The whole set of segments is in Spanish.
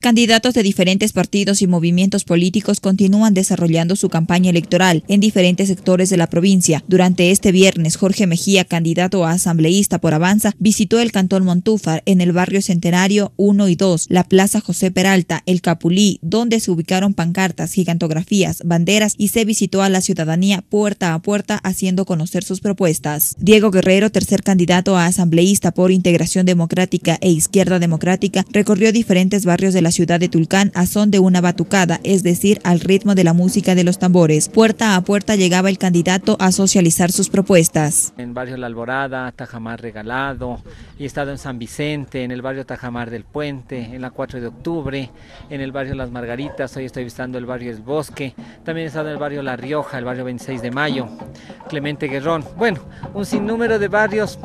Candidatos de diferentes partidos y movimientos políticos continúan desarrollando su campaña electoral en diferentes sectores de la provincia. Durante este viernes, Jorge Mejía, candidato a asambleísta por Avanza, visitó el cantón Montúfar en el barrio Centenario 1 y 2, la Plaza José Peralta, el Capulí, donde se ubicaron pancartas, gigantografías, banderas y se visitó a la ciudadanía puerta a puerta haciendo conocer sus propuestas. Diego Guerrero, tercer candidato a asambleísta por Integración Democrática e Izquierda Democrática, recorrió diferentes barrios de la ciudad de Tulcán a son de una batucada, es decir, al ritmo de la música de los tambores. Puerta a puerta llegaba el candidato a socializar sus propuestas. En barrio La Alborada, Tajamar Regalado, y he estado en San Vicente, en el barrio Tajamar del Puente, en la 4 de octubre, en el barrio Las Margaritas, hoy estoy visitando el barrio El Bosque, también he estado en el barrio La Rioja, el barrio 26 de Mayo, Clemente Guerrón, bueno, un sinnúmero de barrios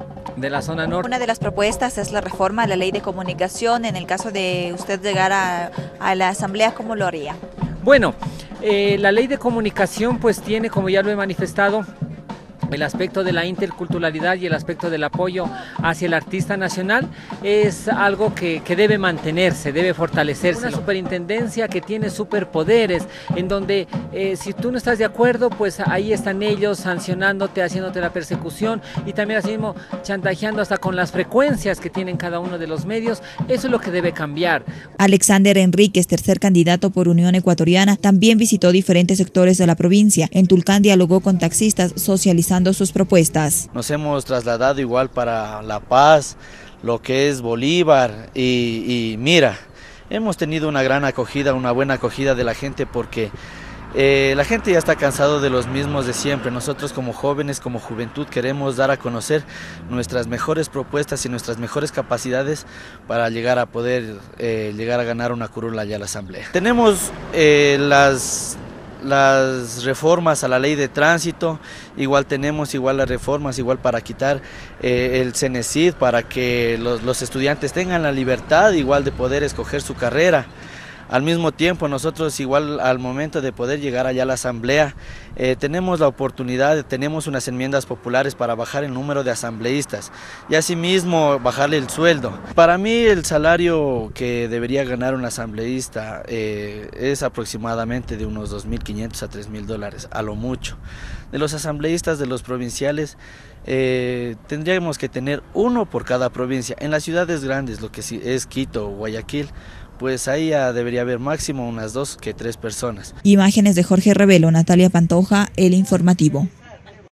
de la zona norte. Una de las propuestas es la reforma a la ley de comunicación. En el caso de usted llegar a la asamblea, ¿cómo lo haría? Bueno, la ley de comunicación pues tiene, como ya lo he manifestado, el aspecto de la interculturalidad y el aspecto del apoyo hacia el artista nacional es algo que debe mantenerse, debe fortalecerse. Una superintendencia que tiene superpoderes, en donde si tú no estás de acuerdo, pues ahí están ellos sancionándote, haciéndote la persecución y también así mismo chantajeando hasta con las frecuencias que tienen cada uno de los medios. Eso es lo que debe cambiar. Alexander Enríquez, tercer candidato por Unión Ecuatoriana, también visitó diferentes sectores de la provincia. En Tulcán dialogó con taxistas, socializando sus propuestas. Nos hemos trasladado igual para La Paz, lo que es Bolívar y mira, hemos tenido una gran acogida, una buena acogida de la gente porque la gente ya está cansado de los mismos de siempre. Nosotros como jóvenes, como juventud, queremos dar a conocer nuestras mejores propuestas y nuestras mejores capacidades para llegar a poder llegar a ganar una curul allá a la asamblea. Tenemos las reformas a la ley de tránsito, igual tenemos las reformas para quitar el CENESID, para que los estudiantes tengan la libertad igual de poder escoger su carrera. Al mismo tiempo nosotros igual al momento de poder llegar allá a la asamblea tenemos la oportunidad, tenemos unas enmiendas populares para bajar el número de asambleístas y asimismo bajarle el sueldo. Para mí el salario que debería ganar un asambleísta es aproximadamente de unos 2.500 a 3.000 dólares, a lo mucho. De los asambleístas de los provinciales tendríamos que tener uno por cada provincia. En las ciudades grandes, lo que es Quito o Guayaquil, pues ahí ya debería haber máximo unas 2 que 3 personas. Imágenes de Jorge Revelo, Natalia Pantoja, El Informativo.